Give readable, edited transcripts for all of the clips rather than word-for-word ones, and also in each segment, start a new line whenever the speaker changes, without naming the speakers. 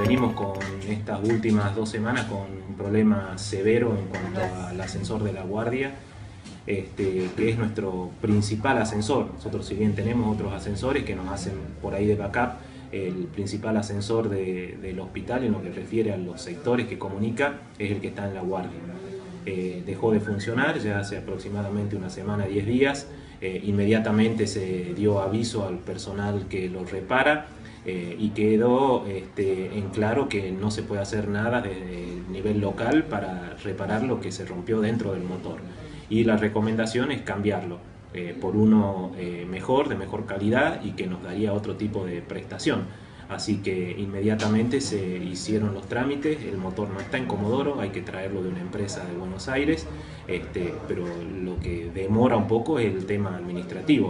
venimos con estas últimas 2 semanas con un problema severo en cuanto al ascensor de La Guardia, que es nuestro principal ascensor. Nosotros, si bien tenemos otros ascensores que nos hacen por ahí de backup, el principal ascensor del hospital en lo que refiere a los sectores que comunica es el que está en La Guardia. Dejó de funcionar ya hace aproximadamente una semana, 10 días. Inmediatamente se dio aviso al personal que lo repara y quedó en claro que no se puede hacer nada desde el nivel local para reparar lo que se rompió dentro del motor. Y la recomendación es cambiarlo por uno mejor, de mejor calidad y que nos daría otro tipo de prestación. Así que inmediatamente se hicieron los trámites, el motor no está en Comodoro, hay que traerlo de una empresa de Buenos Aires, pero lo que demora un poco es el tema administrativo.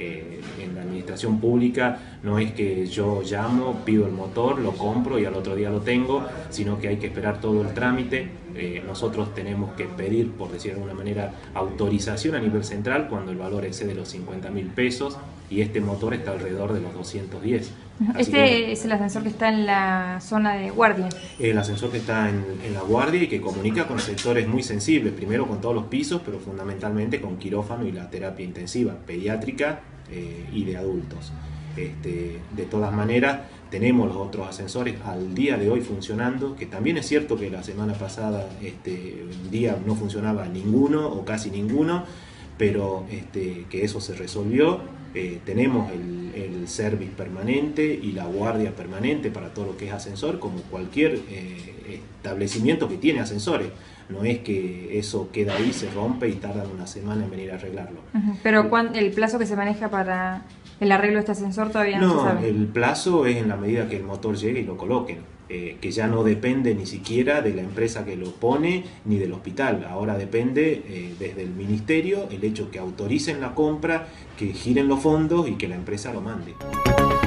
En la administración pública no es que yo llamo, pido el motor, lo compro y al otro día lo tengo, sino que hay que esperar todo el trámite. Nosotros tenemos que pedir, por decir de alguna manera, autorización a nivel central cuando el valor excede los 50.000 pesos y este motor está alrededor de los 210.
Este es el ascensor que está en la zona de Guardia.
El ascensor que está en La Guardia y que comunica con sectores muy sensibles, primero con todos los pisos, pero fundamentalmente con quirófano y la terapia intensiva, pediátrica y de adultos. De todas maneras, tenemos los otros ascensores al día de hoy funcionando, que también es cierto que la semana pasada un día no funcionaba ninguno o casi ninguno, pero que eso se resolvió. Tenemos el service permanente y la guardia permanente para todo lo que es ascensor, como cualquier establecimiento que tiene ascensores. No es que eso queda ahí, se rompe y tardan una semana en venir a arreglarlo.
Pero el plazo que se maneja para el arreglo de este ascensor todavía no se sabe.
No, el plazo es en la medida que el motor llegue y lo coloquen, que ya no depende ni siquiera de la empresa que lo pone ni del hospital. Ahora depende desde el ministerio el hecho que autoricen la compra, que giren los fondos y que la empresa lo mande.